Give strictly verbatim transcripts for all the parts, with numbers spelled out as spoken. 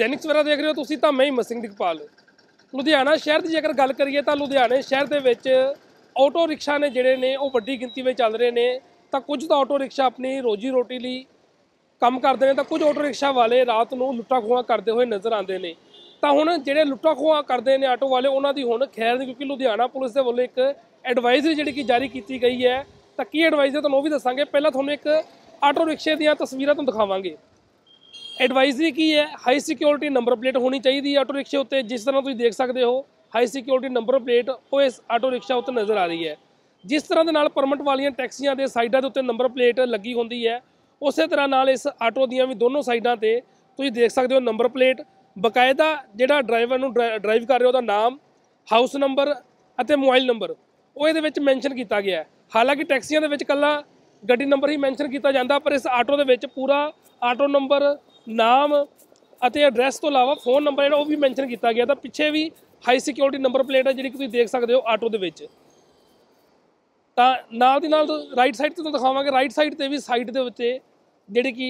दैनिक सवेरा देख रहे हो तुसीं तां मैं हिम्मत सिंह दिगपाल। लुधियाना शहर की जेकर गल करिए तो लुधियाने शहर के विच ऑटो रिक्शा ने जिहड़े ने वो वड्डी गिनती में चल रहे हैं। तो कुछ तो ऑटो रिक्शा अपनी रोजी रोटी लई काम करते हैं तो कुछ ऑटो रिक्शा वाले रात को लुट्टा खोआ करते हुए नज़र आते हैं। तो हुण जिहड़े लुट्टा खोआ करते हैं ऑटो वाले उन्होंने हुण खैर नहीं, क्योंकि लुधियाना पुलिस के वालों एक एडवाइजरी जिहड़ी कि जारी की गई है। तो की एडवाइजरी तुहानूं भी दसांगे। पहला तुहानूं एक ऑटो रिक्शे दी तस्वीरां तुहानूं दिखावांगे। एडवाइजरी की है, हाई सिक्योरिटी नंबर प्लेट होनी चाहिए ऑटो रिक्शे उत्ते। जिस तरह तुसीं देख सकते हो हाई सिक्योरिटी नंबर प्लेट वो इस ऑटो रिक्शा उत्ते नज़र आ रही है। जिस तरह के नाल परमिट वाली टैक्सियां के साइडों के उत्ते नंबर प्लेट लगी होंदी है, उस तरह नाल इस ऑटो दियां भी दोनों साइडों ते तुसीं देख सकते हो नंबर प्लेट। बकायदा जिहड़ा ड्राइवर नूं ड्राइव कर रहे हो नाम, हाउस नंबर अते मोबाइल नंबर वो इहदे विच मैंशन किया गया है। हालांकि टैक्सियां दे विच कल्ला गड्डी नंबर ही मैंशन किया जाता, पर इस ऑटो दे विच पूरा ऑटो नंबर, नाम अते एड्रैस तो इलावा फोन नंबर जिहड़ा वो भी मैंशन किया गया। तो पिछे भी हाई सिक्योरिटी नंबर प्लेट है जिहड़ी तुसीं देख सकते हो ऑटो दे विच। तां नाल दी नाल राइट साइड तो दिखावांगे। राइट साइड ते भी साइड दे उत्ते जिहड़ी कि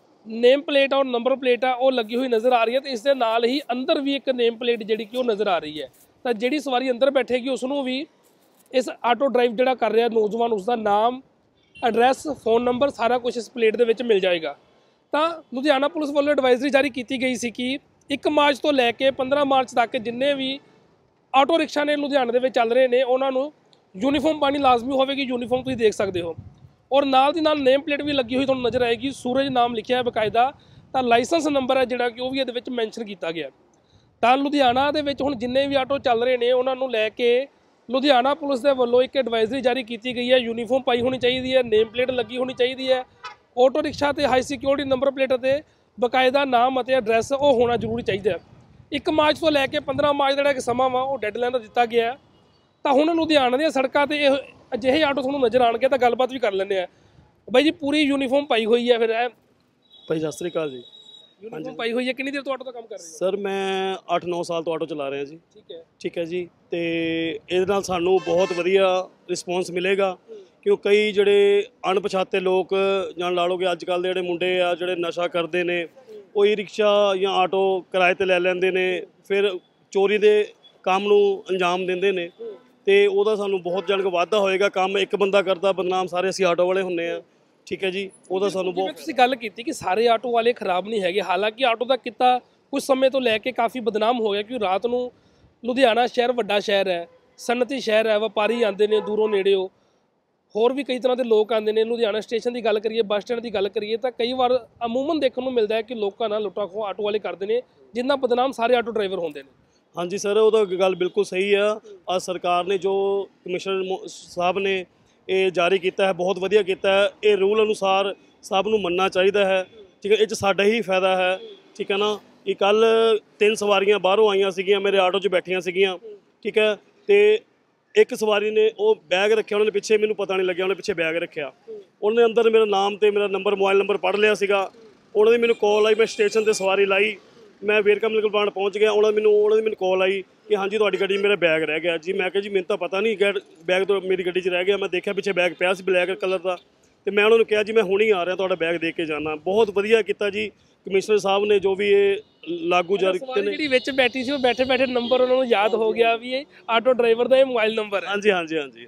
नेम प्लेट और नंबर प्लेट आ वो लगी हुई नज़र आ रही है। तो इस दे नाल ही अंदर भी एक नेम प्लेट जिहड़ी कि वो नज़र आ रही है। तो जिहड़ी सवारी अंदर बैठेगी उसनूं भी इस ऑटो ड्राइव जिहड़ा कर रहा नौजवान उसका नाम, एड्रैस, फोन नंबर सारा कुछ इस प्लेट दे विच मिल जाएगा। तो लुधियाना पुलिस वालों एडवाइजरी जारी की गई सी कि एक मार्च तो लैके पंद्रह मार्च तक जिन्ने भी ऑटो रिक्शा ने लुधियाने दे चल रहे हैं उन्होंने यूनीफॉर्म पानी लाजमी होगी। यूनीफॉर्म तुसीं देख सकते हो और नाल दी नाल नेम प्लेट भी लगी हुई तुहानूं नज़र आएगी। सूरज नाम लिखा है बकायदा। तो लाइसेंस नंबर है जिहड़ा कि वो भी इहदे विच मैंशन किया गया। तो लुधियाना दे विच हुण जिन्ने भी ऑटो चल रहे हैं उन्होंने लैके लुधियाना पुलिस के वालों एक एडवाइजरी जारी की गई है। यूनीफॉर्म पाई होनी चाहिए है, नेम प्लेट लगी होनी चाहिए है, ऑटो रिक्शा ते हाई सिक्योरिटी नंबर प्लेट ते बकायदा नाम अते एड्रैस वो होना जरूरी चाहिए। एक मार्च तो लैके पंद्रह मार्च का जिहड़ा समां वा वो डैडलाइन दा दिता गया। तो हुण लुधियाना दी सड़कां ते अजिहे ऑटो तुहानूं नज़र आउणगे। तो गलबात भी कर लैंदे आ। बाई जी पूरी यूनीफॉर्म पाई हुई है फिर भाई सत श्री अकाल जी। यूनीफॉर्म पाई हुई है। कितनी देर तो ऑटो का काम कर रहे हो? सर मैं अठ नौ साल तो ऑटो चला रहा जी। ठीक है ठीक है जी। तो ਇਹਦੇ ਨਾਲ ਸਾਨੂੰ ਬਹੁਤ ਵਧੀਆ ਰਿਸਪੌਂਸ ਮਿਲੇਗਾ, ਕਿਉਂ ਕਈ ਜਿਹੜੇ ਅਣਪਛਾਤੇ ਲੋਕ ਜਾਂ ਲਾ ਲਓ ਕਿ ਅੱਜ ਕੱਲ੍ਹ ਦੇ ਜਿਹੜੇ ਮੁੰਡੇ ਆ ਜਿਹੜੇ ਨਸ਼ਾ ਕਰਦੇ ਨੇ ਉਹ ਈ ਰਿਕਸ਼ਾ ਜਾਂ ਆਟੋ ਕਿਰਾਏ 'ਤੇ ਲੈ ਲੈਂਦੇ ਨੇ, ਫਿਰ ਚੋਰੀ ਦੇ ਕੰਮ ਨੂੰ ਅੰਜਾਮ ਦਿੰਦੇ ਨੇ। ਤੇ ਉਹਦਾ ਸਾਨੂੰ ਬਹੁਤ ਜਾਣ ਕੇ ਵਾਧਾ ਹੋਏਗਾ। ਕੰਮ ਇੱਕ ਬੰਦਾ ਕਰਦਾ, ਬਦਨਾਮ ਸਾਰੇ ਅਸੀਂ ਆਟੋ ਵਾਲੇ ਹੁੰਦੇ ਆ। ठीक है जी, ਉਹਦਾ ਸਾਨੂੰ ਬਹੁਤ ਤੁਸੀਂ ਗੱਲ ਕੀਤੀ ਕਿ ਸਾਰੇ ਆਟੋ ਵਾਲੇ ਖਰਾਬ ਨਹੀਂ ਹੈਗੇ। ਹਾਲਾਂਕਿ ਆਟੋ ਦਾ ਕਿੱਤਾ ਕੁਝ ਸਮੇਂ ਤੋਂ ਲੈ ਕੇ ਕਾਫੀ ਬਦਨਾਮ ਹੋ ਗਿਆ, ਕਿਉਂਕਿ ਰਾਤ ਨੂੰ ਲੁਧਿਆਣਾ ਸ਼ਹਿਰ ਵੱਡਾ ਸ਼ਹਿਰ ਹੈ, ਸਨਅਤੀ ਸ਼ਹਿਰ ਹੈ, ਵਪਾਰੀ ਆਉਂਦੇ ਨੇ ਦੂਰੋਂ ਨੇੜਿਓਂ, ਹੋਰ ਵੀ ਕਈ ਤਰ੍ਹਾਂ ਦੇ ਲੋਕ ਆਉਂਦੇ ਨੇ। ਲੁਧਿਆਣਾ ਸਟੇਸ਼ਨ ਦੀ ਗੱਲ ਕਰੀਏ, ਬੱਸ ਸਟੈਂਡ ਦੀ ਗੱਲ ਕਰੀਏ ਤਾਂ ਕਈ ਵਾਰ ਅਮੂਮਨ ਦੇਖਣ ਨੂੰ ਮਿਲਦਾ ਹੈ ਕਿ ਲੋਕਾਂ ਨਾਲ ਲੁੱਟਾ ਖੋਹ ਆਟੋ ਵਾਲੇ ਕਰਦੇ ਨੇ, ਜਿੰਨਾ ਬਦਨਾਮ ਸਾਰੇ ਆਟੋ ਡਰਾਈਵਰ ਹੁੰਦੇ ਨੇ। ਹਾਂਜੀ ਸਰ, ਉਹ ਤਾਂ ਗੱਲ ਬਿਲਕੁਲ ਸਹੀ ਆ। ਅੱਜ ਸਰਕਾਰ ਨੇ ਜੋ ਕਮਿਸ਼ਨਰ ਸਾਹਿਬ ਨੇ ਇਹ ਜਾਰੀ ਕੀਤਾ ਹੈ ਬਹੁਤ ਵਧੀਆ ਕੀਤਾ ਹੈ। ਇਹ ਰੂਲ ਅਨੁਸਾਰ ਸਭ ਨੂੰ ਮੰਨਣਾ ਚਾਹੀਦਾ ਹੈ। ਠੀਕ ਹੈ, ਇਹ 'ਚ ਸਾਡਾ ਹੀ ਫਾਇਦਾ ਹੈ। ਠੀਕ ਹੈ ਨਾ। ਇਹ ਕੱਲ੍ਹ ਤਿੰਨ ਸਵਾਰੀਆਂ ਬਾਹਰੋਂ ਆਈਆਂ ਸੀਗੀਆਂ, ਮੇਰੇ ਆਟੋ 'ਚ ਬੈਠੀਆਂ ਸੀਗੀਆਂ। ਠੀਕ ਹੈ, ਅਤੇ ਇੱਕ ਸਵਾਰੀ ਨੇ ਉਹ ਬੈਗ ਰੱਖਿਆ, ਉਹਨਾਂ ਨੇ ਪਿੱਛੇ, ਮੈਨੂੰ ਪਤਾ ਨਹੀਂ ਲੱਗਿਆ ਉਹਨੇ ਪਿੱਛੇ ਬੈਗ ਰੱਖਿਆ। ਉਹਨੇ ਅੰਦਰ ਮੇਰਾ ਨਾਮ ਅਤੇ ਮੇਰਾ ਨੰਬਰ, ਮੋਬਾਈਲ ਨੰਬਰ ਪੜ੍ਹ ਲਿਆ ਸੀਗਾ। ਉਹਨਾਂ ਦੀ ਮੈਨੂੰ ਕਾਲ ਆਈ, ਮੈਂ ਸਟੇਸ਼ਨ 'ਤੇ ਸਵਾਰੀ ਲਾਈ, ਮੈਂ ਵੇਰਕਾ ਮਿਲਕ ਪਲਾਂਟ ਪਹੁੰਚ ਗਿਆ। ਉਹਨਾਂ ਮੈਨੂੰ ਉਹਨਾਂ ਦੀ ਮੈਨੂੰ ਕਾਲ ਆਈ ਕਿ ਹਾਂਜੀ ਤੁਹਾਡੀ ਗੱਡੀ 'ਚ ਮੇਰਾ ਬੈਗ ਰਹਿ ਗਿਆ ਜੀ। ਮੈਂ ਕਿਹਾ ਜੀ ਮੈਨੂੰ ਤਾਂ ਪਤਾ ਨਹੀਂ ਗੈਟ ਬੈਗ ਤੋਂ ਮੇਰੀ ਗੱਡੀ 'ਚ ਰਹਿ ਗਿਆ। ਮੈਂ ਦੇਖਿਆ ਪਿੱਛੇ ਬੈਗ ਪਿਆ ਸੀ ਬਲੈਕ ਕਲਰ ਦਾ, ਅਤੇ ਮੈਂ ਉਹਨਾਂ ਨੂੰ ਕਿਹਾ ਜੀ ਮੈਂ ਹੁਣੀ ਆ ਰਿਹਾ, ਤੁਹਾਡਾ ਬੈਗ ਦੇ ਕੇ ਜਾਣਾ। ਬਹੁਤ ਵਧੀਆ ਕੀਤਾ ਜੀ ਕਮਿਸ਼ਨਰ ਸਾਹਿਬ ਨੇ ਜੋ ਵੀ ਇਹ ਲਾਗੂ ਜਾਰੀ ਕੀਤੇ ਨੇ। ਜਿਹੜੀ ਵਿੱਚ ਬੈਠੀ ਸੀ ਉਹ ਬੈਠੇ ਬੈਠੇ ਨੰਬਰ ਉਹਨਾਂ ਨੂੰ ਯਾਦ ਹੋ ਗਿਆ ਵੀ ਇਹ ਆਟੋ ਡਰਾਈਵਰ ਦਾ ਇਹ ਮੋਬਾਈਲ ਨੰਬਰ ਹੈ। ਹਾਂਜੀ ਹਾਂਜੀ ਹਾਂਜੀ।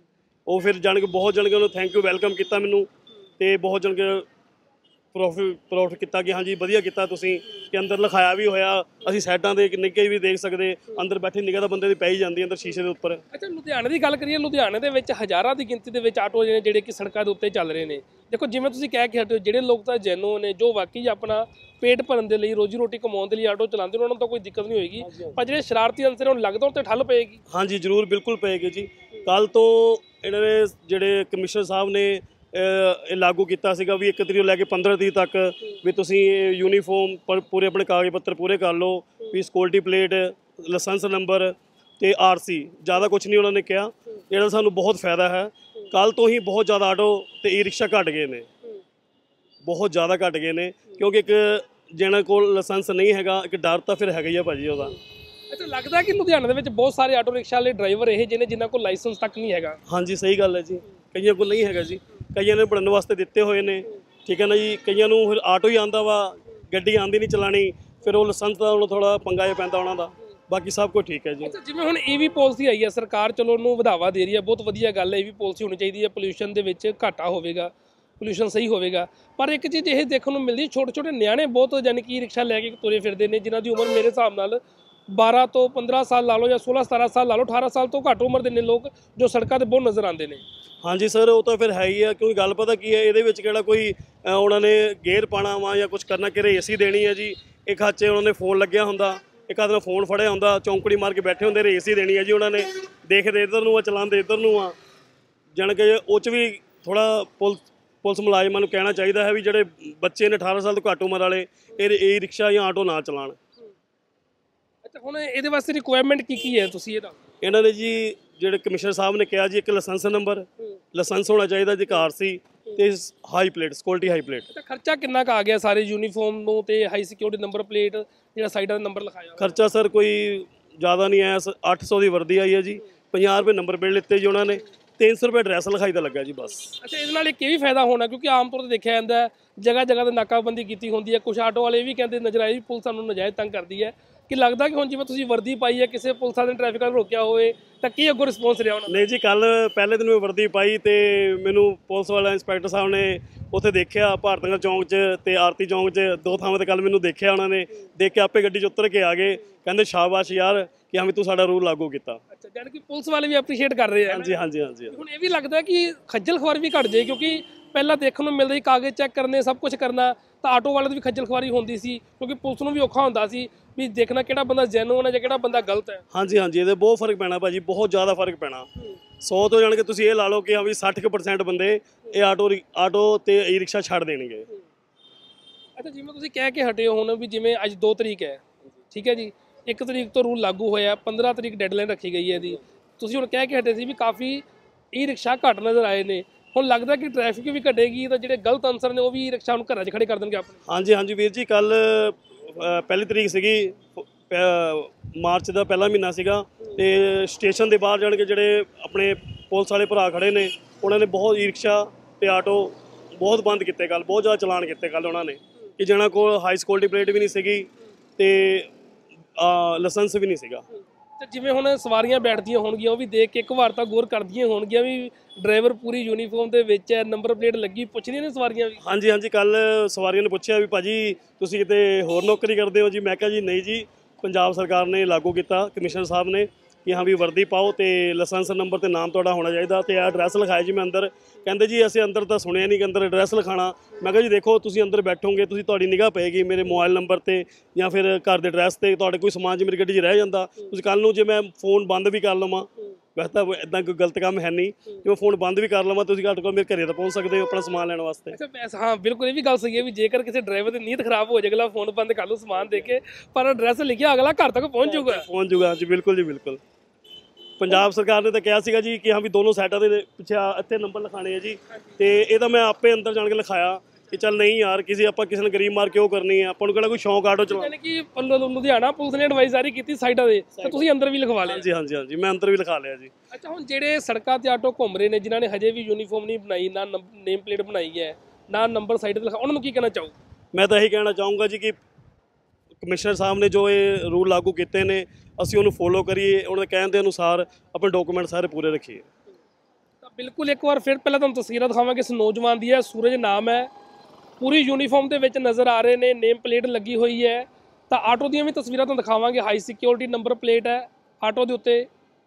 ਉਹ ਫਿਰ ਜਾਣ ਕੇ ਬਹੁਤ ਜਾਣ ਕੇ ਉਹਨੂੰ ਥੈਂਕ ਯੂ ਵੈਲਕਮ ਕੀਤਾ ਮੈਨੂੰ, ਅਤੇ ਬਹੁਤ ਜਾਣ ਕੇ ਪ੍ਰੋਫਿਟ ਪ੍ਰੋਫਿਟ ਕੀਤਾ ਕਿ ਹਾਂਜੀ ਵਧੀਆ ਕੀਤਾ ਤੁਸੀਂ, ਕਿ ਅੰਦਰ ਲਿਖਾਇਆ ਵੀ ਹੋਇਆ, ਅਸੀਂ ਸਾਈਡਾਂ ਦੇ ਨਿੱਘੇ ਵੀ ਦੇਖ ਸਕਦੇ, ਅੰਦਰ ਬੈਠੇ ਨਿਗਾਹ ਤਾਂ ਬੰਦੇ ਦੀ ਪੈ ਹੀ ਜਾਂਦੀ ਅੰਦਰ ਸ਼ੀਸ਼ੇ ਦੇ ਉੱਪਰ। ਅੱਛਾ, ਲੁਧਿਆਣੇ ਦੀ ਗੱਲ ਕਰੀਏ, ਲੁਧਿਆਣੇ ਦੇ ਵਿੱਚ ਹਜ਼ਾਰਾਂ ਦੀ ਗਿਣਤੀ ਦੇ ਵਿੱਚ ਆਟੋ ਨੇ ਜਿਹੜੇ ਕਿ ਸੜਕਾਂ ਦੇ ਉੱਤੇ ਚੱਲ ਰਹੇ ਨੇ। ਦੇਖੋ ਜਿਵੇਂ ਤੁਸੀਂ ਕਹਿ ਕੇ ਹਟੇ ਹੋ, ਜਿਹੜੇ ਲੋਕ ਤਾਂ ਜੈਨੂਅਨ ਨੇ, ਜੋ ਵਾਕਈ ਆਪਣਾ ਪੇਟ ਭਰਨ ਦੇ ਲਈ, ਰੋਜੀ ਰੋਟੀ ਕਮਾਉਣ ਦੇ ਲਈ ਆਟੋ ਚਲਾਉਂਦੇ ਨੇ, ਉਹਨਾਂ ਨੂੰ ਤਾਂ ਕੋਈ ਦਿੱਕਤ ਨਹੀਂ ਹੋਏਗੀ, ਪਰ ਜਿਹੜੇ ਸ਼ਰਾਰਤੀ ਅੰਸਰ ਉਹਨੂੰ ਲੱਗਦਾ ਉਹ 'ਤੇ ਠੱਲ ਪਏਗੀ। ਹਾਂਜੀ ਜ਼ਰੂਰ, ਬਿਲਕੁਲ ਪਏਗੀ ਜੀ। ਕੱਲ੍ਹ ਤੋਂ ਇਹਨਾਂ ਨੇ ਜਿਹੜੇ ਕਮਿਸ਼ਨਰ ਸਾਹਿਬ ਨੇ ਇਹ ਲਾਗੂ ਕੀਤਾ ਸੀਗਾ ਵੀ ਇੱਕ ਤਰੀਕ ਤੋਂ ਲੈ ਕੇ ਪੰਦਰਾਂ ਤਰੀਕ ਤੱਕ ਵੀ ਤੁਸੀਂ ਯੂਨੀਫਾਰਮ ਪਰ ਪੂਰੇ ਆਪਣੇ ਕਾਗਜ਼ ਪੱਤਰ ਪੂਰੇ ਕਰ ਲਓ, ਵੀ ਸਿਕਿਉਰਿਟੀ ਪਲੇਟ, ਲਾਇਸੈਂਸ ਨੰਬਰ ਅਤੇ ਆਰ ਸੀ, ਜ਼ਿਆਦਾ ਕੁਛ ਨਹੀਂ ਉਹਨਾਂ ਨੇ ਕਿਹਾ। ਜਿਹੜਾ ਸਾਨੂੰ ਬਹੁਤ ਫਾਇਦਾ ਹੈ। ਕੱਲ੍ਹ ਤੋਂ ਹੀ ਬਹੁਤ ਜ਼ਿਆਦਾ ਆਟੋ ਅਤੇ ਈ ਰਿਕਸ਼ਾ ਘੱਟ ਗਏ ਨੇ, ਬਹੁਤ ਜ਼ਿਆਦਾ ਘੱਟ ਗਏ ਨੇ, ਕਿਉਂਕਿ ਇੱਕ ਜਿਹਨਾਂ ਕੋਲ ਲਾਇਸੈਂਸ ਨਹੀਂ ਹੈਗਾ, ਇੱਕ ਡਰ ਤਾਂ ਫਿਰ ਹੈਗਾ ਹੀ ਆ ਭਾਅ ਜੀ ਉਹਦਾ। ਅੱਛਾ, ਲੱਗਦਾ ਕਿ ਲੁਧਿਆਣੇ ਦੇ ਵਿੱਚ ਬਹੁਤ ਸਾਰੇ ਆਟੋ ਰਿਕਸ਼ਾ ਵਾਲੇ ਡਰਾਈਵਰ ਇਹ ਜਿਹਨੇ ਜਿਨ੍ਹਾਂ ਕੋਲ ਲਾਇਸੈਂਸ ਤੱਕ ਨਹੀਂ ਹੈਗਾ। ਹਾਂਜੀ ਸਹੀ ਗੱਲ ਹੈ ਜੀ, ਕਈਆਂ ਕੋਲ ਨਹੀਂ ਹੈਗਾ ਜੀ, ਕਈਆਂ ਨੇ ਪੜ੍ਹਨ ਵਾਸਤੇ ਦਿੱਤੇ ਹੋਏ ਨੇ। ਠੀਕ ਹੈ ਨਾ ਜੀ। ਕਈਆਂ ਨੂੰ ਫਿਰ ਆਟੋ ਹੀ ਆਉਂਦਾ ਵਾ, ਗੱਡੀ ਆਉਂਦੀ ਨਹੀਂ ਚਲਾਉਣੀ, ਫਿਰ ਉਹ ਲਾਇਸੈਂਸ ਦਾ ਉਹਨੂੰ ਥੋੜਾ ਪੰਗਾ ਜਿਹਾ ਪੈਂਦਾ ਉਹਨਾਂ ਦਾ। ਬਾਕੀ ਸਭ ਕੁਝ ਠੀਕ ਹੈ ਜੀ। ਅੱਛਾ, ਜਿਵੇਂ ਹੁਣ ਈਵੀ ਪਾਲਿਸੀ ਆਈ ਹੈ, ਸਰਕਾਰ ਚਲੋ ਉਹਨੂੰ ਵਧਾਵਾ ਦੇ ਰਹੀ ਹੈ, ਬਹੁਤ ਵਧੀਆ ਗੱਲ ਹੈ। ਈਵੀ ਪਾਲਿਸੀ ਹੋਣੀ ਚਾਹੀਦੀ ਹੈ, ਪੋਲਿਊਸ਼ਨ ਦੇ ਵਿੱਚ ਘਾਟਾ ਹੋਵੇਗਾ, ਪੋਲਿਊਸ਼ਨ ਸਹੀ ਹੋਵੇਗਾ। ਪਰ ਇੱਕ ਚੀਜ਼ ਇਹ ਦੇਖਣ ਨੂੰ ਮਿਲਦੀ, ਛੋਟੇ ਛੋਟੇ ਨਿਆਣੇ ਬਹੁਤ ਯਾਨੀ ਕਿ ਰਿਕਸ਼ਾ ਲੈ ਕੇ ਤੁਰੇ ਫਿਰਦੇ ਨੇ, ਜਿਨ੍ਹਾਂ ਦੀ ਉਮਰ ਮੇਰੇ ਹਿਸਾਬ ਨਾਲ ਬਾਰਾਂ ਤੋਂ ਪੰਦਰਾਂ ਸਾਲ ਲਾ ਲਓ ਜਾਂ ਸੋਲਾਂ ਸਤਾਰਾਂ ਸਾਲ ਲਾ ਲਓ, ਅਠਾਰਾਂ ਸਾਲ ਤੋਂ ਘੱਟ ਉਮਰ ਦੇ ਨੇ ਲੋਕ ਜੋ ਸੜਕਾਂ 'ਤੇ ਬਹੁਤ ਨਜ਼ਰ ਆਉਂਦੇ ਨੇ। ਹਾਂਜੀ ਸਰ, ਉਹ ਤਾਂ ਫਿਰ ਹੈ ਹੀ ਆ, ਕਿਉਂਕਿ ਗੱਲ ਪਤਾ ਕੀ ਹੈ, ਇਹਦੇ ਵਿੱਚ ਕਿਹੜਾ ਕੋਈ ਅ, ਉਹਨਾਂ ਨੇ ਗੇਅਰ ਪਾਣਾ ਵਾ ਜਾਂ ਕੁਝ ਕਰਨਾ, ਕਿ ਰੇਸ ਹੀ ਦੇਣੀ ਹੈ ਜੀ। ਇੱਕ ਹੱਥ 'ਚ ਉਹਨਾਂ ਨੇ ਫੋਨ ਲੱਗਿਆ ਹੁੰਦਾ, ਇੱਕ ਹੱਥ ਨਾਲ ਫੋਨ ਫੜਿਆ ਹੁੰਦਾ, ਚੌਂਕੜੀ ਮਾਰ ਕੇ ਬੈਠੇ ਹੁੰਦੇ, ਰੇਸ ਹੀ ਦੇਣੀ ਹੈ ਜੀ ਉਹਨਾਂ ਨੇ। ਦੇਖਦੇ ਇੱਧਰ ਨੂੰ ਆ, ਚਲਾਉਂਦੇ ਇੱਧਰ ਨੂੰ ਆ। ਜਾਣ ਕੇ ਉਹ 'ਚ ਵੀ ਥੋੜ੍ਹਾ ਪੁਲਿਸ ਪੁਲਿਸ ਮੁਲਾਜ਼ਮਾਂ ਨੂੰ ਕਹਿਣਾ ਚਾਹੀਦਾ ਹੈ ਵੀ ਜਿਹੜੇ ਬੱਚੇ ਨੇ ਅਠਾਰਾਂ ਸਾਲ ਤੋਂ ਘੱਟ ਉਮਰ ਵਾਲੇ, ਇਹ ਇਹ ਰਿਕਸ਼ਾ ਜਾਂ ਆਟੋ ਨਾ ਚਲਾਉਣ। ਅੱਛਾ, ਹੁਣ ਇਹਦੇ ਵਾਸਤੇ ਰਿਕੁਆਇਰਮੈਂਟ ਕੀ ਕੀ ਹੈ, ਤੁਸੀਂ ਇਹ ਦੱਸੋ। ਇਹਨਾਂ ਨੇ ਜੀ ਜਿਹੜੇ ਕਮਿਸ਼ਨਰ ਸਾਹਿਬ ਨੇ ਕਿਹਾ ਜੀ, ਇੱਕ ਲਾਇਸੈਂਸ ਨੰਬਰ, ਲਾਇਸੈਂਸ ਹੋਣਾ ਚਾਹੀਦਾ ਜੀ, ਕਾਰ ਸੀ, ਤੇ high plate, security high plate. ਤਾਂ ਖਰਚਾ ਕਿੰਨਾ ਕੁ ਆ ਗਿਆ ਸਾਰੇ ਯੂਨੀਫਾਰਮ ਨੂੰ ਤੇ ਹਾਈ ਸਿਕਿਉਰਿਟੀ ਨੰਬਰ ਪਲੇਟ ਜਿਹੜਾ ਸਾਈਡਾਂ ਦਾ ਨੰਬਰ ਲਿਖਾਇਆ ਹੋਇਆ? ਖਰਚਾ ਸਰ ਕੋਈ ਜ਼ਿਆਦਾ ਨਹੀਂ ਆਇਆ, ਅੱਠ ਸੌ ਦੀ ਵਰਦੀ ਆਈ ਹੈ ਜੀ, ਪੰਜਾਹ ਰੁਪਏ ਨੰਬਰ ਪਲੇਟ ਲਿੱਤੇ ਜੀ ਉਹਨਾਂ ਨੇ, ਤਿੰਨ ਸੌ ਰੁਪਏ ਐਡਰੈਸ ਲਿਖਾਈ ਦਾ ਲੱਗਾ ਜੀ ਬਸ। ਅੱਛਾ, ਇਹਦੇ ਨਾਲ ਇੱਕ ਇਹ ਵੀ ਫਾਇਦਾ ਹੋਣਾ, ਕਿਉਂਕਿ ਆਮ ਤੌਰ ਤੇ ਦੇਖਿਆ ਜਾਂਦਾ ਹੈ ਜਗ੍ਹਾ ਜਗ੍ਹਾ ਤੇ ਨਾਕਾਬੰਦੀ ਕੀਤੀ ਹੁੰਦੀ ਹੈ। ਕੁਝ ਆਟੋ ਵਾਲੇ ਵੀ ਕਹਿੰਦੇ ਨਜ਼ਰ ਆਏ ਵੀ ਪੁਲਿਸ ਸਾਨੂੰ ਨਜਾਇਜ਼ ਤੰਗ ਕਰਦੀ ਹੈ। ਕਿ ਲੱਗਦਾ ਕਿ ਹੁਣ ਜਿਵੇਂ ਤੁਸੀਂ ਵਰਦੀ ਪਾਈ ਹੈ, ਕਿਸੇ ਪੁਲਿਸ ਵਾਲੇ ਨੇ ਟ੍ਰੈਫਿਕ ਵਾਲੇ ਰੋਕਿਆ ਹੋਵੇ ਤਾਂ ਕੀ ਅੱਗੋਂ ਰਿਸਪੌਂਸ ਰਿਹਾ ਉਹਨਾਂ ਦਾ? ਨਹੀਂ ਜੀ, ਕੱਲ ਪਹਿਲੇ ਦਿਨ ਮੈਂ ਵਰਦੀ ਪਾਈ ਤੇ ਮੈਨੂੰ ਪੁਲਿਸ ਵਾਲਾ ਇੰਸਪੈਕਟਰ ਸਾਹਿਬ ਨੇ ਉੱਥੇ ਦੇਖਿਆ, ਭਾਰਤ ਨਗਰ ਚੌਂਕ 'ਚ ਤੇ ਆਰਤੀ ਚੌਂਕ 'ਚ, ਦੋ ਥਾਵਾਂ ਤੇ ਕੱਲ ਮੈਨੂੰ ਦੇਖਿਆ ਉਹਨਾਂ ਨੇ। ਦੇਖ ਕੇ ਆਪੇ ਗੱਡੀ 'ਚ ਉਤਰ ਕੇ ਆ ਗਏ, ਕਹਿੰਦੇ ਸ਼ਾਬਾਸ਼ ਯਾਰ ਕਿ ਹਾਂ ਵੀ ਤੂੰ ਸਾਡਾ ਰੂਲ ਲਾਗੂ ਕੀਤਾ। ਅੱਛਾ, ਜਾਨੀ ਕਿ ਪੁਲਿਸ ਵਾਲੇ ਵੀ ਐਪਰੀਸ਼ੀਏਟ ਕਰ ਰਹੇ ਆ। ਹਾਂਜੀ ਹਾਂਜੀ ਹਾਂਜੀ। ਹੁਣ ਇਹ ਵੀ ਲੱਗਦਾ ਕਿ ਖੱਜਲ ਖੁਆਰੀ ਵੀ ਘਟ ਜਾਏ, ਕਿਉਂਕਿ ਪਹਿਲਾਂ ਦੇਖਣ ਨੂੰ ਮਿਲਦਾ ਸੀ ਕਾਗਜ਼ ਚੈੱਕ ਕਰਨੇ, ਸਭ ਕੁਝ ਕਰਨਾ, ਤਾਂ ਆਟੋ ਵਾਲੇ ਦੀ ਵੀ ਖੱਜਲ ਖੁਆਰੀ ਹੁੰਦੀ ਸੀ, ਕਿਉਂਕਿ ਪੁਲਿਸ ਨੂੰ ਵੀ ਔਖਾ ਹੁੰਦਾ ਸੀ ਵੀ ਦੇਖਣਾ ਕਿਹੜਾ ਬੰਦਾ ਜੈਨੂਅਨ ਹੈ ਜਾਂ ਕਿਹੜਾ ਬੰਦਾ ਗਲਤ ਹੈ। ਹਾਂਜੀ ਹਾਂਜੀ, ਇਹਦੇ ਬਹੁਤ ਫਰਕ ਪੈਣਾ ਭਾਜੀ, ਬਹੁਤ ਜ਼ਿਆਦਾ ਫਰਕ ਪੈਣਾ। ਸੌ ਤੋਂ ਜਾਣ ਕੇ ਤੁਸੀਂ ਇਹ ਲਾ ਲਓ ਕਿ ਹਾਂ ਵੀ ਸੱਠ ਕੁ ਪਰਸੈਂਟ ਬੰਦੇ ਇਹ ਆਟੋ ਆਟੋ ਤੇ ਈ ਰਿਕਸ਼ਾ ਛੱਡ ਦੇਣਗੇ। ਅੱਛਾ, ਜਿਵੇਂ ਤੁਸੀਂ ਕਹਿ ਕੇ ਹਟੇ ਹੋ ਹੁਣ ਵੀ ਜਿਵੇਂ ਅੱਜ ਦੋ ਤਰੀਕ ਹੈ, ਠੀਕ ਹੈ ਜੀ, ਇੱਕ ਤਰੀਕ ਤੋਂ ਰੂਲ ਲਾਗੂ ਹੋਇਆ, ਪੰਦਰਾਂ ਤਰੀਕ ਡੈਡਲਾਈਨ ਰੱਖੀ ਗਈ ਹੈ ਇਹਦੀ। ਤੁਸੀਂ ਹੁਣ ਕਹਿ ਕੇ ਹਟੇ ਸੀ ਵੀ ਕਾਫੀ ਈ ਰਿਕਸ਼ਾ ਘੱਟ ਨਜ਼ਰ ਆਏ ਨੇ, ਹੁਣ ਲੱਗਦਾ ਕਿ ਟ੍ਰੈਫਿਕ ਵੀ ਘਟੇਗੀ ਤਾਂ ਜਿਹੜੇ ਗਲਤ ਅਨਸਰ ਨੇ ਉਹ ਵੀ ਰਿਕਸ਼ਾ ਨੂੰ ਘਰਾਂ 'ਚ ਖੜੇ ਕਰ ਦੇਣਗੇ ਆਪਣੇ। ਹਾਂਜੀ ਹਾਂਜੀ ਵੀਰ ਜੀ, ਕੱਲ ਪਹਿਲੀ ਤਰੀਕ ਸੀਗੀ, ਮਾਰਚ ਦਾ ਪਹਿਲਾ ਮਹੀਨਾ ਸੀਗਾ, ਤੇ ਸਟੇਸ਼ਨ ਦੇ ਬਾਹਰ ਜਾਣ ਕੇ ਜਿਹੜੇ ਆਪਣੇ ਪੁਲਿਸ ਵਾਲੇ ਭਰਾ ਖੜੇ ਨੇ, ਉਹਨਾਂ ਨੇ ਬਹੁਤ ਈ ਰਿਕਸ਼ਾ ਤੇ ਆਟੋ ਬਹੁਤ ਬੰਦ ਕੀਤੇ ਕੱਲ, ਬਹੁਤ ਜ਼ਿਆਦਾ ਚਲਾਨ ਕੀਤੇ ਕੱਲ ਉਹਨਾਂ ਨੇ, ਕਿ ਜਿਹਨਾਂ ਕੋਲ ਹਾਈ ਸਿਕਿਉਰਿਟੀ ਪਲੇਟ ਵੀ ਨਹੀਂ ਸੀਗੀ ਤੇ ਲਾਇਸੈਂਸ ਵੀ ਨਹੀਂ ਸੀਗਾ। ਤੇ ਜਿਵੇਂ ਹੁਣ ਸਵਾਰੀਆਂ ਬੈਠਦੀਆਂ ਹੋਣਗੀਆਂ, ਉਹ ਵੀ ਦੇਖ ਕੇ ਇੱਕ ਵਾਰ ਤਾਂ ਗੌਰ ਕਰਦੀਆਂ ਹੋਣਗੀਆਂ ਵੀ ਡਰਾਈਵਰ ਪੂਰੀ ਯੂਨੀਫਾਰਮ ਦੇ ਵਿੱਚ ਹੈ, ਨੰਬਰ ਪਲੇਟ ਲੱਗੀ, ਪੁੱਛਦੀਆਂ ਨੇ ਸਵਾਰੀਆਂ ਵੀ? ਹਾਂਜੀ ਹਾਂਜੀ, ਕੱਲ ਸਵਾਰੀਆਂ ਨੇ ਪੁੱਛਿਆ ਵੀ ਭਾਜੀ ਤੁਸੀਂ ਕਿਤੇ ਹੋਰ ਨੌਕਰੀ ਕਰਦੇ ਹੋ ਜੀ? ਮੈਂ ਕਿਹਾ ਜੀ ਨਹੀਂ ਜੀ, ਪੰਜਾਬ ਸਰਕਾਰ ਨੇ ਲਾਗੂ ਕੀਤਾ, ਕਮਿਸ਼ਨਰ ਸਾਹਿਬ ਨੇ, ਕਿ ਹਾਂ ਵੀ ਵਰਦੀ ਪਾਓ ਤੇ ਲਾਇਸੈਂਸ ਨੰਬਰ ਤੇ ਨਾਮ ਤੁਹਾਡਾ ਹੋਣਾ ਚਾਹੀਦਾ ਤੇ ਐਡਰੈਸ ਲਿਖਾਇਆ ਜੀ ਮੈਂ ਅੰਦਰ। ਕਹਿੰਦੇ ਜੀ ਅਸੀਂ ਅੰਦਰ ਤਾਂ ਸੁਣਿਆ ਨਹੀਂ ਕਿ ਅੰਦਰ ਐਡਰੈਸ ਲਿਖਾਣਾ। ਮੈਂ ਕਿਹਾ ਜੀ ਦੇਖੋ, ਤੁਸੀਂ ਅੰਦਰ ਬੈਠੋਗੇ, ਤੁਸੀਂ ਤੁਹਾਡੀ ਨਿਗਾਹ ਪਏਗੀ ਮੇਰੇ ਮੋਬਾਈਲ ਨੰਬਰ ਤੇ ਜਾਂ ਫਿਰ ਘਰ ਦੇ ਐਡਰੈਸ ਤੇ, ਤੁਹਾਡੇ ਕੋਈ ਸਮਾਨ ਜੀ ਮੇਰੀ ਗੱਡੀ 'ਚ ਰਹਿ ਜਾਂਦਾ, ਤੁਸੀਂ ਕੱਲ ਨੂੰ ਜੇ ਮੈਂ ਫੋਨ ਬੰਦ ਵੀ ਕਰ ਲਵਾਂ, ਵੈਸੇ ਤਾਂ ਇੱਦਾਂ ਕੋਈ ਗਲਤ ਕੰਮ ਹੈ ਨਹੀਂ, ਜੇ ਮੈਂ ਫੋਨ ਬੰਦ ਵੀ ਕਰ ਲਵਾਂ, ਤੁਸੀਂ ਘੱਟ ਕੋਲ ਮੇਰੇ ਘਰੇ ਤਾਂ ਪਹੁੰਚ ਸਕਦੇ ਹੋ ਆਪਣਾ ਸਮਾਨ ਲੈਣ ਵਾਸਤੇ। ਅੱਛਾ, ਵੈਸੇ ਹਾਂ ਬਿਲਕੁਲ ਇਹ ਵੀ ਗੱਲ ਸਹੀ ਹੈ ਵੀ ਜੇਕਰ ਕਿਸੇ ਡਰਾਈਵਰ ਦੀ ਨੀਅਤ ਖਰਾਬ ਹੋ ਜਾਏ, ਅਗਲਾ ਫੋਨ ਬੰਦ ਕਰ ਲੂ ਸਮਾਨ ਦੇ ਕੇ, ਪਰ ਐਡਰੈਸ ਲਿਖਿਆ ਅਗਲਾ ਘਰ ਤੱਕ ਪਹੁੰਚ ਜਾਊਗਾ। ਪਹੁੰਚ ਜਾਊਗਾ ਜੀ, ਬਿਲਕੁਲ ਜੀ ਬਿਲਕੁਲ। ਪੰਜਾਬ ਸਰਕਾਰ ਨੇ ਤਾਂ ਕਿਹਾ ਸੀਗਾ ਜੀ ਕਿ ਹਾਂ ਵੀ ਦੋਨੋਂ ਸਾਈਡਾਂ ਦੇ ਪਿੱਛੇ ਇੱਥੇ ਨੰਬਰ ਲਿਖਾਣੇ ਆ ਜੀ, ਤੇ ਇਹ ਤਾਂ ਮੈਂ ਆਪੇ ਅੰਦਰ ਜਾਣ ਕੇ ਲਿਖਾਇਆ ਕਿ ਚੱਲ ਨਹੀਂ ਯਾਰ, ਕਿਸੇ ਆਪਾਂ ਕਿਸੇ ਨੂੰ ਗਰੀਬ ਮਾਰ ਕਿਉਂ ਕਰਨੀ ਹੈ, ਆਪਾਂ ਨੂੰ ਕਿਹੜਾ ਕੋਈ ਸ਼ੌਂਕ ਆਟੋ ਚਲਾਉਣ। ਯਾਨੀ ਕਿ ਲੁਧਿਆਣਾ ਪੁਲਿਸ ਨੇ ਐਡਵਾਈਸ ਜਾਰੀ ਕੀਤੀ ਸਾਈਡਾਂ ਦੇ, ਤੇ ਤੁਸੀਂ ਅੰਦਰ ਵੀ ਲਿਖਵਾ ਲਿਆ? ਹਾਂਜੀ ਹਾਂਜੀ ਹਾਂਜੀ, ਮੈਂ ਅੰਦਰ ਵੀ ਲਿਖਾ ਲਿਆ ਜੀ। ਅੱਛਾ, ਹੁਣ ਜਿਹੜੇ ਸੜਕਾਂ ਤੇ ਆਟੋ ਘੁੰਮ ਰਹੇ ਨੇ, ਜਿਨ੍ਹਾਂ ਨੇ ਹਜੇ ਵੀ ਯੂਨੀਫਾਰਮ ਨਹੀਂ ਬਣਾਈ, ਨਾ ਨੇਮ ਪਲੇਟ ਬਣਾਈ ਹੈ, ਨਾ ਨੰਬਰ ਸਾਈਡ ਤੇ ਲਿਖਾ, ਉਹਨਾਂ ਨੂੰ ਕੀ ਕਹਿਣਾ ਚਾਹੋ? ਮੈਂ ਤਾਂ ਇਹੀ ਕਹਿਣਾ ਚਾਹੂੰਗਾ ਜੀ ਕਿ ਕਮਿਸ਼ਨਰ ਸਾਹਿਬ ਨੇ ਜੋ ਇਹ ਰੂਲ ਲਾਗੂ ਕੀਤੇ ਨੇ, ਅਸੀਂ ਉਹਨੂੰ ਫੋਲੋ ਕਰੀਏ, ਉਹਨਾਂ ਦੇ ਕਹਿਣ ਦੇ ਅਨੁਸਾਰ ਆਪਣੇ ਡਾਕੂਮੈਂਟ ਸਾਰੇ ਪੂਰੇ ਰੱਖੀਏ। ਤਾਂ ਬਿਲਕੁਲ ਇੱਕ ਵਾਰ ਫਿਰ ਪਹਿਲਾਂ ਤੁਹਾਨੂੰ ਤਸਵੀਰਾਂ ਦਿਖਾਵਾਂਗੇ ਇਸ ਨੌਜਵਾਨ ਦੀ ਹੈ, ਸੂਰਜ ਨਾਮ ਹੈ, ਪੂਰੀ ਯੂਨੀਫਾਰਮ ਦੇ ਵਿੱਚ ਨਜ਼ਰ ਆ ਰਹੇ ਨੇ, ਨੇਮ ਪਲੇਟ ਲੱਗੀ ਹੋਈ ਹੈ। ਤਾਂ ਆਟੋ ਦੀਆਂ ਵੀ ਤਸਵੀਰਾਂ ਤੁਹਾਨੂੰ ਦਿਖਾਵਾਂਗੇ, ਹਾਈ ਸਿਕਿਉਰਿਟੀ ਨੰਬਰ ਪਲੇਟ ਹੈ ਆਟੋ ਦੇ ਉੱਤੇ,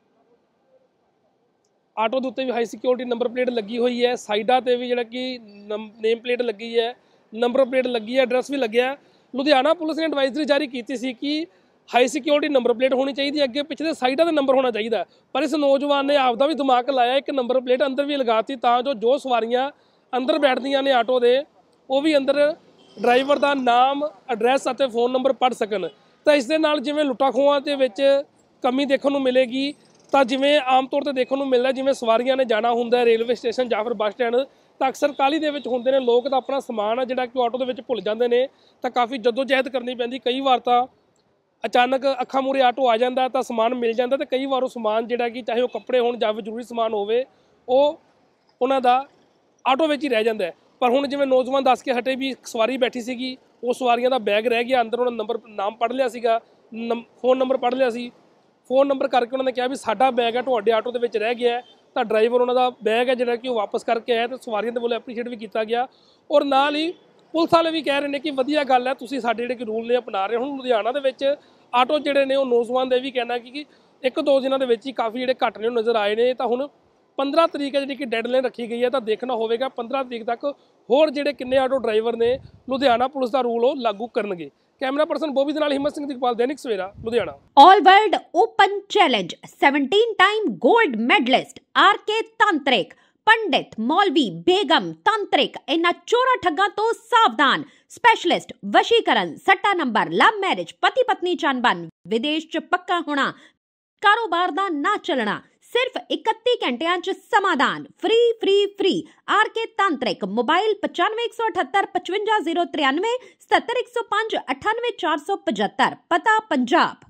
ਆਟੋ ਦੇ ਉੱਤੇ ਵੀ ਹਾਈ ਸਿਕਿਉਰਿਟੀ ਨੰਬਰ ਪਲੇਟ ਲੱਗੀ ਹੋਈ ਹੈ, ਸਾਈਡਾਂ ਤੇ ਵੀ ਜਿਹੜਾ ਕਿ ਨੇਮ ਪਲੇਟ ਲੱਗੀ ਹੈ, ਨੰਬਰ ਪਲੇਟ ਲੱਗੀ ਹੈ, ਐਡਰੈਸ ਵੀ ਲੱਗਿਆ। ਲੁਧਿਆਣਾ ਪੁਲਿਸ ਨੇ ਐਡਵਾਈਜ਼ਰੀ ਜਾਰੀ ਕੀਤੀ ਸੀ ਕਿ ਹਾਈ ਸਿਕਿਉਰਿਟੀ ਨੰਬਰ ਪਲੇਟ ਹੋਣੀ ਚਾਹੀਦੀ ਹੈ, ਅੱਗੇ ਪਿੱਛੇ ਸਾਈਡਾਂ ਦਾ ਨੰਬਰ ਹੋਣਾ ਚਾਹੀਦਾ, ਪਰ ਇਸ ਨੌਜਵਾਨ ਨੇ ਆਪਦਾ ਵੀ ਦਿਮਾਗ ਲਾਇਆ, ਇੱਕ ਨੰਬਰ ਪਲੇਟ ਅੰਦਰ ਵੀ ਲਗਾਤੀ ਤਾਂ ਜੋ ਜੋ ਸਵਾਰੀਆਂ ਅੰਦਰ ਬੈਠਦੀਆਂ ਨੇ ਆਟੋ ਦੇ, ਉਹ ਵੀ ਅੰਦਰ ਡਰਾਈਵਰ ਦਾ ਨਾਮ, ਐਡਰੈਸ ਅਤੇ ਫੋਨ ਨੰਬਰ ਪੜ੍ਹ ਸਕਣ। ਤਾਂ ਇਸ ਦੇ ਨਾਲ ਜਿਵੇਂ ਲੁੱਟਾਂ ਖੋਹਾਂ ਦੇ ਵਿੱਚ ਕਮੀ ਦੇਖਣ ਨੂੰ ਮਿਲੇਗੀ। ਤਾਂ ਜਿਵੇਂ ਆਮ ਤੌਰ ਤੇ ਦੇਖਣ ਨੂੰ ਮਿਲਦਾ, ਜਿਵੇਂ ਸਵਾਰੀਆਂ ਨੇ ਜਾਣਾ ਹੁੰਦਾ ਰੇਲਵੇ ਸਟੇਸ਼ਨ ਜਾਂ ਫਿਰ ਬੱਸ ਸਟੈਂਡ, ਤਾਂ ਅਕਸਰ ਕਾਹਲੀ ਦੇ ਵਿੱਚ ਹੁੰਦੇ ਨੇ ਲੋਕ, ਤਾਂ ਆਪਣਾ ਸਮਾਨ ਆ ਜਿਹੜਾ ਕਿ ਆਟੋ ਦੇ ਵਿੱਚ ਭੁੱਲ ਜਾਂਦੇ ਨੇ, ਤਾਂ ਕਾਫੀ ਜਦੋਜਹਿਦ ਕਰਨੀ ਪੈਂਦੀ। ਕਈ ਵਾਰ ਤਾਂ ਅਚਾਨਕ ਅੱਖਾਂ ਮੂਹਰੇ ਆਟੋ ਆ ਜਾਂਦਾ ਤਾਂ ਸਮਾਨ ਮਿਲ ਜਾਂਦਾ, ਤੇ ਕਈ ਵਾਰ ਉਹ ਸਮਾਨ ਜਿਹੜਾ ਕਿ ਚਾਹੇ ਉਹ ਕੱਪੜੇ ਹੋਣ ਜਾਂ ਫਿਰ ਜ਼ਰੂਰੀ ਸਮਾਨ ਹੋਵੇ, ਉਹ ਉਹਨਾਂ ਦਾ ਆਟੋ ਵਿੱਚ ਹੀ ਰਹਿ ਜਾਂਦਾ ਹੈ। ਪਰ ਹੁਣ ਜਿਵੇਂ ਨੌਜਵਾਨ ਦੱਸ ਕੇ ਹਟੇ ਵੀ ਸਵਾਰੀ ਬੈਠੀ ਸੀਗੀ, ਉਹ ਸਵਾਰੀਆਂ ਦਾ ਬੈਗ ਰਹਿ ਗਿਆ ਅੰਦਰ, ਉਹਨਾਂ ਨੰਬਰ ਨਾਮ ਪੜ੍ਹ ਲਿਆ ਸੀਗਾ, ਫੋਨ ਨੰਬਰ ਪੜ੍ਹ ਲਿਆ ਸੀ, ਫੋਨ ਨੰਬਰ ਕਰਕੇ ਉਹਨਾਂ ਨੇ ਕਿਹਾ ਵੀ ਸਾਡਾ ਬੈਗ ਹੈ ਤੁਹਾਡੇ ਆਟੋ ਦੇ ਵਿੱਚ ਰਹਿ ਗਿਆ ਹੈ, ਤਾਂ ਡਰਾਈਵਰ ਉਹਨਾਂ ਦਾ ਬੈਗ ਹੈ ਜਿਹੜਾ ਕਿ ਉਹ ਵਾਪਸ ਕਰਕੇ ਆਇਆ, ਤੇ ਸਵਾਰੀਆਂ ਦੇ ਵੱਲੋਂ ਐਪਰੀਸ਼ੀਏਟ ਵੀ ਕੀਤਾ ਗਿਆ। ਔਰ ਨਾਲ ਹੀ ਪੁਲਿਸ ਵਾਲੇ ਵੀ ਕਹਿ ਰਹੇ ਨੇ ਕਿ ਵਧੀਆ ਗੱਲ ਹੈ ਤੁਸੀਂ ਸਾਡੇ ਜਿਹੜੇ ਕਿ ਰੂਲ ਨੇ ਅਪਣਾ ਰਹੇ ਹੋ। ਹੁਣ ਲੁਧਿਆਣਾ ਦੇ ਵਿੱਚ ਆਟੋ ਜਿਹੜੇ ਨੇ ਉਹ ਨੌਜਵਾਨ ਦੇ ਵੀ ਕਹਿਣਾ ਕਿ ਇੱਕ ਦੋ ਦਿਨਾਂ ਦੇ ਵਿੱਚ ਹੀ ਕਾਫੀ ਜਿਹੜੇ ਘੱਟ ਨੇ ਉਹ ਨਜ਼ਰ ਆਏ ਨੇ। ਤਾਂ ਹੁਣ ਪੰਦਰਾਂ ਤਰੀਕ ਹੈ ਜਿਹੜੀ ਕਿ ਡੈਡਲਾਈਨ ਰੱਖੀ ਗਈ ਹੈ, ਤਾਂ ਦੇਖਣਾ ਹੋਵੇਗਾ ਪੰਦਰਾਂ ਤਰੀਕ ਤੱਕ ਹੋਰ ਜਿਹੜੇ ਕਿੰਨੇ ਆਟੋ ਡਰਾਈਵਰ ਨੇ ਲੁਧਿਆਣਾ ਪੁਲਿਸ ਦਾ ਰੂਲ ਉਹ ਲਾਗੂ ਕਰਨਗੇ। कैमरा पर्सन बॉबी दे नाल हिम्मत Singh Digpal, Dainik Savera, Ludhiana. All world open challenge सत्रह time gold medalist R K तांत्रिक, पंडित, मौलवी, बेगम, तांत्रिक इन्हां चोरा ठग्गां तो सावधान। स्पेशलिस्ट वशीकरण, सट्टा नंबर, लव मैरिज, पति पत्नी चनबन, विदेश च पक्का होना, कारोबार दा ना चलना, सिर्फ इकत्ती घंटियां च समाधान। Free free free are K तांत्रिक। मोबाइल पचानवे एक सौ अठहत्तर पचवंजा जीरो तिरानवे सतर एक सौ पांच अठानवे चार सौ पचहत्तर। पता पंजाब।